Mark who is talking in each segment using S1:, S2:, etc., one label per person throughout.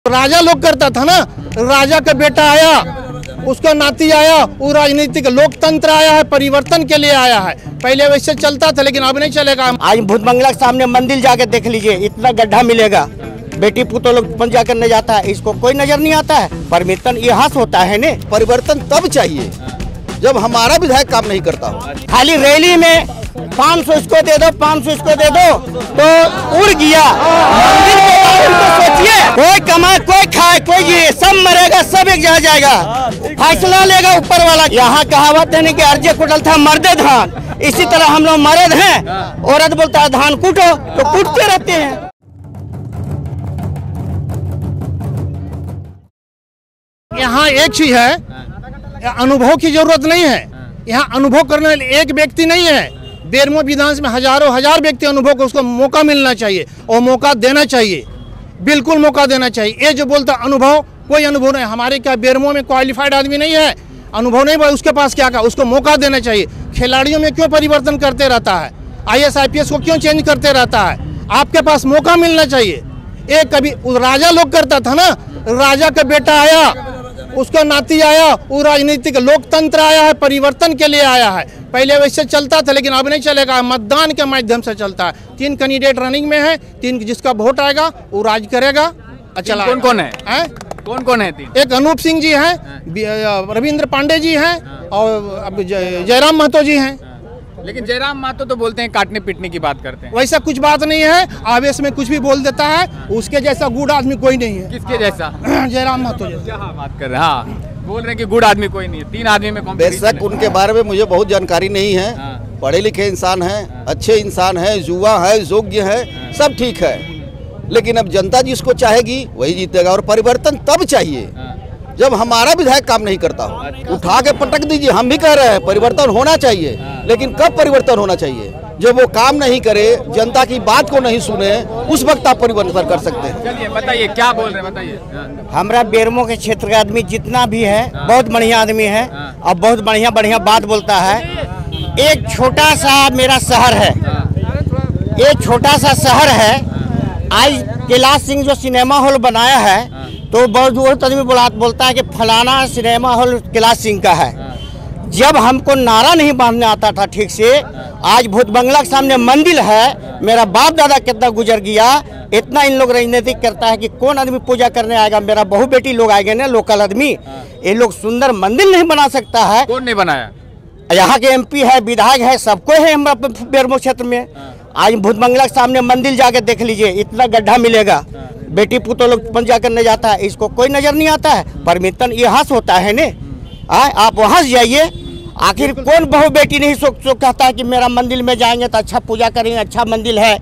S1: राजा लोग करता था ना, राजा का बेटा आया, उसका नाती आया, वो राजनीतिक लोकतंत्र आया है, परिवर्तन के लिए आया है। पहले वैसे चलता था लेकिन अब नहीं चलेगा।
S2: आज भूत बंगला के सामने मंदिर जाके देख लीजिए, इतना गड्ढा मिलेगा। बेटी पुतो लोग पंजा करने जाता है, इसको कोई नजर नहीं आता है। परिवर्तन यहाँ से होता है ने।
S3: परिवर्तन तब चाहिए जब हमारा विधायक काम नहीं करता हो।
S2: खाली रैली में 500 इसको दे दो, 500 इसको दे दो, तो उड़ गया। मंदिर के बारे में तो सोचिए, कोई कमाए, कोई खाए, कोई ये सब मरेगा, सब एक जगह जाएगा। फैसला लेगा ऊपर वाला। यहाँ कहावत है कि अर्जे कुटल था मर्दे धान, इसी तरह हम लोग मर्द हैं। औरत बोलता है धान कूटो, तो कूटते रहते हैं।
S1: यहाँ एक चीज है, अनुभव की जरूरत नहीं है। यहाँ अनुभव करने वाले एक व्यक्ति नहीं है। बेरमो विधानसभा में हजारों हजार व्यक्ति अनुभव को उसको मौका मिलना चाहिए और मौका देना चाहिए, बिल्कुल मौका देना चाहिए। ये जो बोलता अनुभव, कोई अनुभव नहीं। हमारे क्या बेरमो में क्वालिफाइड आदमी नहीं है, अनुभव नहीं, उसके पास क्या का, उसको मौका देना चाहिए। खिलाड़ियों में क्यों परिवर्तन करते रहता है, IAS IPS को क्यों चेंज करते रहता है? आपके पास मौका मिलना चाहिए। एक कभी राजा लोग करता था ना, राजा का बेटा आया, उसका नाती आया, वो राजनीतिक लोकतंत्र आया है, परिवर्तन के लिए आया है। पहले वैसे चलता था लेकिन अब नहीं चलेगा। मतदान के माध्यम से चलता है। 3 कैंडिडेट रनिंग में है, 3 जिसका वोट आएगा वो राज करेगा। अच्छा,
S4: कौन कौन है? कौन कौन है? 3
S1: एक अनूप सिंह जी हैं, रविंद्र पांडे जी हैं और अब जयराम महतो जी हैं।
S4: लेकिन जयराम महतो तो बोलते हैं काटने पीटने की बात करते हैं।
S1: वैसा कुछ बात नहीं है, आवेश में कुछ भी बोल देता है। उसके जैसा गुड आदमी कोई नहीं है।
S4: किसके जैसा?
S1: जयराम महतो जैसा।
S4: क्या बात कर रहे हैं? हाँ, बोल रहे हैं कि गुड आदमी कोई नहीं है। 3 आदमी में
S3: बेशक उनके बारे में मुझे बहुत जानकारी नहीं है। पढ़े लिखे इंसान हैं, अच्छे इंसान हैं, युवा है, योग्य है, सब ठीक है। लेकिन अब जनता जिसको चाहेगी वही जीतेगा। और परिवर्तन तब चाहिए जब हमारा विधायक काम नहीं करता हो। उठा के पटक दीजिए, हम भी कह रहे हैं परिवर्तन होना चाहिए, लेकिन कब परिवर्तन होना चाहिए? जब वो काम नहीं करे, जनता की बात को नहीं सुने, उस वक्त आप परिवर्तन कर सकते हैं।
S4: चलिए बताइए क्या बोल रहे हैं, बताइए।
S2: हमारा बेरमो के क्षेत्र का आदमी जितना भी है बहुत बढ़िया आदमी है और बहुत बढ़िया बढ़िया बात बोलता है। एक छोटा सा मेरा शहर है, एक छोटा सा शहर है। आज कैलाश सिंह जो सिनेमा हॉल बनाया है, तो बहुत आदमी बोलता है कि फलाना सिनेमा हॉल कैलाश सिंह का है। जब हमको नारा नहीं बांधने आता था ठीक से, आज भूत बंगला के सामने मंदिर है। मेरा बाप दादा कितना गुजर गया। इतना इन लोग राजनीतिक करता है कि कौन आदमी पूजा करने आएगा। मेरा बहू बेटी लोग आएंगे ना, लोकल आदमी। ये लोग सुंदर मंदिर नहीं बना सकता है।
S4: कौन नहीं बनाया?
S2: यहाँ के MP है, विधायक है, सबको है हमारा बेरमो क्षेत्र में। आज भूत बंगला के सामने मंदिर जाके देख लीजिए, इतना गड्ढा मिलेगा। बेटी पुतो लोग पंजा करने जाता है, इसको कोई नजर नहीं आता है। परिवर्तन यहाँ से होता है ने। आप वहाँ से जाइए। आखिर कौन बहू बेटी नहीं सो कहता है कि मेरा मंदिर में जाएंगे तो अच्छा पूजा करेंगे, अच्छा मंदिर है।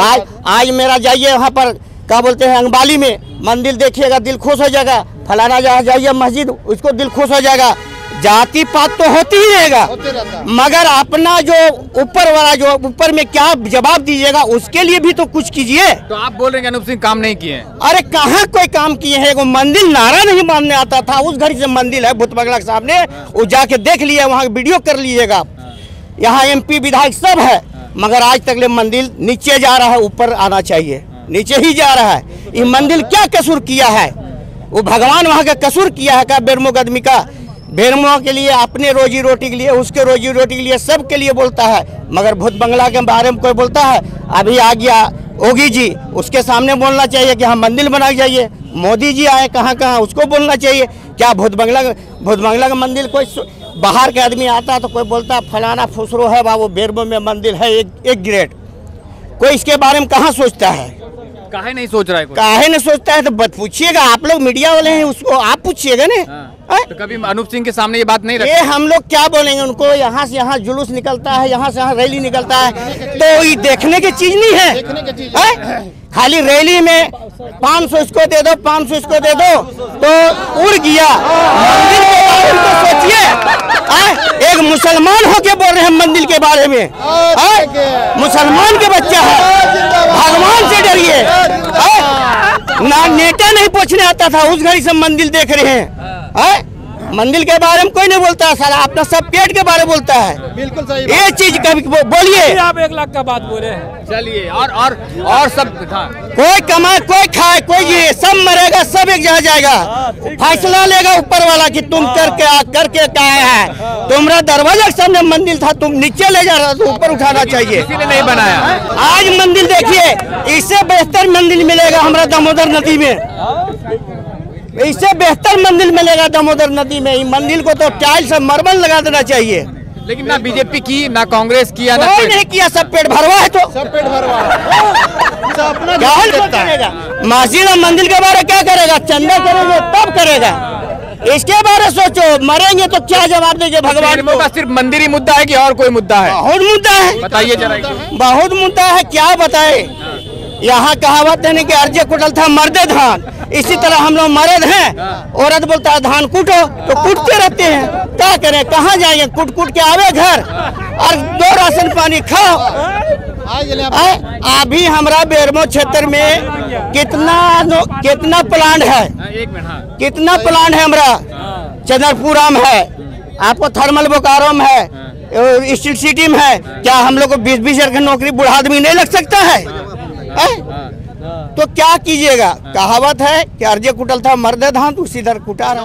S2: आज मेरा जाइए वहाँ पर क्या बोलते हैं अंगबाली में, मंदिर देखिएगा दिल खुश हो जाएगा। फलाना जहाँ जाइए मस्जिद, उसको दिल खुश हो जाएगा। जाति पात तो होती ही रहेगा, मगर अपना जो ऊपर वाला जो ऊपर में क्या जवाब दीजिएगा, उसके लिए भी तो कुछ कीजिए।
S4: तो आप बोल रहे हैं कि अनूप सिंह काम नहीं किए?
S2: अरे कहाँ कोई काम किए हैं? वो मंदिर नारा नहीं मानने आता था, उस घर से मंदिर है भूत बंगला के सामने, वो जाके देख लिए, वहाँ वीडियो कर लीजिएगा। यहाँ MP विधायक सब है, मगर आज तक ले मंदिर नीचे जा रहा है, ऊपर आना चाहिए, नीचे ही जा रहा है। ये मंदिर क्या कसूर किया है? वो भगवान वहाँ का कसूर किया है क्या बेरमो आदमी का? बेरमो के लिए, अपने रोजी रोटी के लिए, उसके रोजी रोटी के लिए, सब के लिए बोलता है, मगर भूत बंगला के बारे में कोई बोलता है? अभी आ गया योगी जी, उसके सामने बोलना चाहिए कि हम मंदिर बना जाइए। मोदी जी आए कहाँ कहाँ, उसको बोलना चाहिए। क्या भूत बंगला का मंदिर कोई बाहर के आदमी आता है तो कोई बोलता है फलाना फुसरो है बाबू, बेरमो में मंदिर है एक ग्रेड। कोई इसके बारे में कहाँ सोचता है?
S4: काहे नहीं सोच रहा है?
S2: काहे नहीं सोचता है तो पूछिएगा, आप लोग मीडिया वाले हैं, उसको आप पूछिएगा ना।
S4: तो कभी अनूप सिंह के सामने ये बात नहीं रखी?
S2: ये हम लोग क्या बोलेंगे उनको? यहाँ से यहाँ जुलूस निकलता है, यहाँ से यहाँ रैली निकलता है, तो ये देखने की चीज नहीं है। खाली रैली में 500 इसको दे दो, 500 इसको दे दो, तो उड़ गया। मंदिर के बारे में तो सोचिए। एक मुसलमान होके बोल रहे हैं मंदिर के बारे में। मुसलमान के बच्चा है, भगवान से डरिए। ना नेता नहीं पूछने आता था, उस घड़ी से मंदिर देख रहे हैं। मंदिर के बारे में कोई नहीं बोलता है, सारा अपना सब पेट के बारे में बोलता है।
S1: बिल्कुल सही
S2: ये चीज कभी बोलिए।
S5: आप 1 लाख का बात बोले हैं।
S4: चलिए और सब था।
S2: कोई कमाए कोई खाए कोई ये सब मरेगा, सब एक जगह जाएगा। फैसला लेगा ऊपर वाला कि तुम करके क्या है। तुम्हारा दरवाजा के सामने मंदिर था, तुम नीचे ले जा रहा तो ऊपर उठाना चाहिए।
S4: किसी ने नहीं बनाया।
S2: आज मंदिर देखिए, इससे बेहतर मंदिर मिलेगा हमारा दामोदर नदी में। इससे बेहतर मंदिर मिलेगा दामोदर नदी में। मंदिर को तो टाइल्स और मार्बल लगा देना चाहिए।
S4: लेकिन ना बीजेपी की ना कांग्रेस किया ना
S2: कोई नहीं किया, सब पेट भरवा है। तो
S1: सब पेट भरवा
S2: करेगा मस्जिद और मंदिर के बारे क्या करेगा? चंदा करेंगे तब करेगा। इसके बारे सोचो, मरेंगे तो क्या जवाब देंगे भगवान को?
S4: सिर्फ मंदिर ही मुद्दा है कि और कोई मुद्दा है?
S2: बहुत मुद्दा है,
S4: बताइए जरा।
S2: बहुत मुद्दा है, क्या बताए। यहाँ कहावत है कि अर्जे कुटल था मर्दे धान, इसी तरह हम लोग मर्द हैं। औरत बोलता है धान कूटो तो कूटते रहते हैं। क्या करें, कहाँ जाएंगे? कूट कूट के आवे घर और 2 राशन पानी खाओ। अभी हमारा बेरमो क्षेत्र में कितना प्लांट है,
S4: एक मिनट।
S2: कितना प्लांट है हमारा। चंद्रपुरा में है, आपको थर्मल बोकारो में है, स्टील सिटी में है। क्या हम लोग को 20-20 हजार की नौकरी बूढ़ा आदमी नहीं लग सकता है? तो क्या कीजिएगा? कहावत है कि अर्जे कुटल था मर्दे धान, तो उसी दर कुटा रहा।